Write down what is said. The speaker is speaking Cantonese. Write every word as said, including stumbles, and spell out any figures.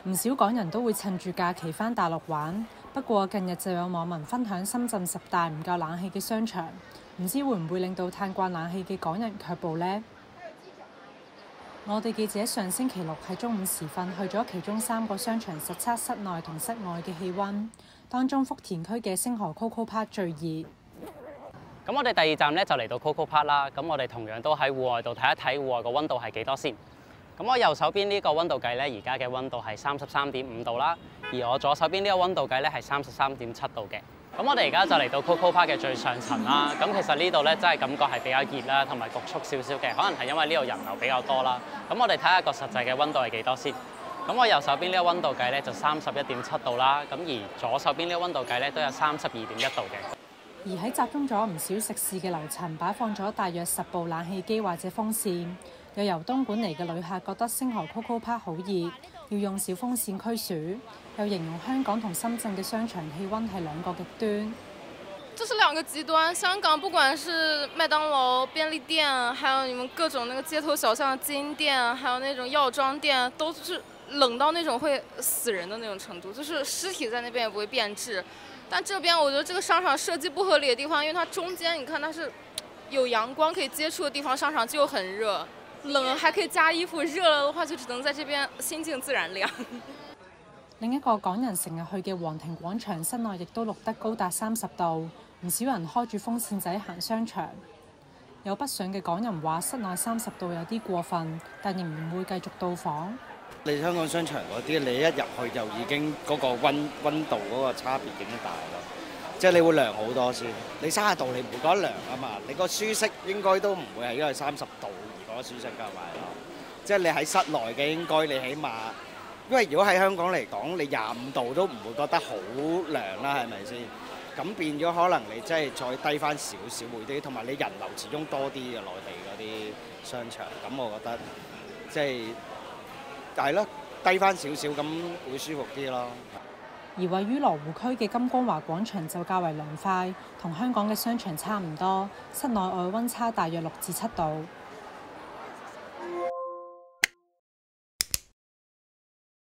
唔少港人都會趁住假期返大陸玩，不過近日就有網民分享深圳十大唔夠冷氣嘅商場，唔知會唔會令到嘆慣冷氣嘅港人卻步呢？我哋記者上星期六喺中午時分去咗其中三個商場實測室內同室外嘅氣温，當中福田區嘅星河 Coco Park 最熱。 咁我哋第二站咧就嚟到 Coco Park 啦，咁我哋同樣都喺戶外度睇一睇戶外個温度係幾多先。咁我右手邊呢個温度計咧，而家嘅温度係三十三點五度啦，而我左手邊呢個温度計咧係三十三點七度嘅。咁我哋而家就嚟到 Coco Park 嘅最上層啦。咁其實呢度咧真係感覺係比較熱啦，同埋局促少少嘅，可能係因為呢度人流比較多啦。咁我哋睇下個實際嘅温度係幾多先。咁我右手邊呢個温度計咧就三十一點七度啦，咁而左手邊呢個温度計咧都有三十二點一度嘅。 而喺集中咗唔少食肆嘅樓層擺放咗大約十部冷氣機或者風扇，有由東莞嚟嘅旅客覺得星河 Coco Park 好熱，要用小風扇驅暑，又形容香港同深圳嘅商場氣温係兩個極端。 這是兩個極端，香港不管是麥當勞、便利店，還有你們各種那個街頭小巷的金店，還有那種藥妝店，都是冷到那種會死人的那種程度，就是屍體在那邊也不會變質。但這邊我覺得這個商場設計不合理的地方，因為它中間你看它是有陽光可以接觸的地方，商場就很熱，冷還可以加衣服，熱了的話就只能在這邊心靜自然涼。 另一個港人成日去嘅皇庭廣場室內亦都錄得高達三十度，唔少人開住風扇仔行商場。有北上嘅港人話室內三十度有啲過分，但仍然會繼續到訪。 你香港商場嗰啲，你一入去就已經嗰個温温度嗰個差別已經大咯，即係你會涼好多先。你三十度你唔會覺得涼啊嘛，你個舒適應該都唔會係因為三十度而覺得舒適㗎嘛，即係你喺室內嘅應該你起碼，因為如果喺香港嚟講，你廿五度都唔會覺得好涼啦，係咪先？咁變咗可能你真係再低翻少少會啲，同埋你人流始終多啲嘅內地嗰啲商場，咁我覺得即係。係咯，低翻少少咁會舒服啲咯。 而位於羅湖區嘅金光華廣場就較為涼快，同香港嘅商場差唔多，室內外溫差大約六至七度。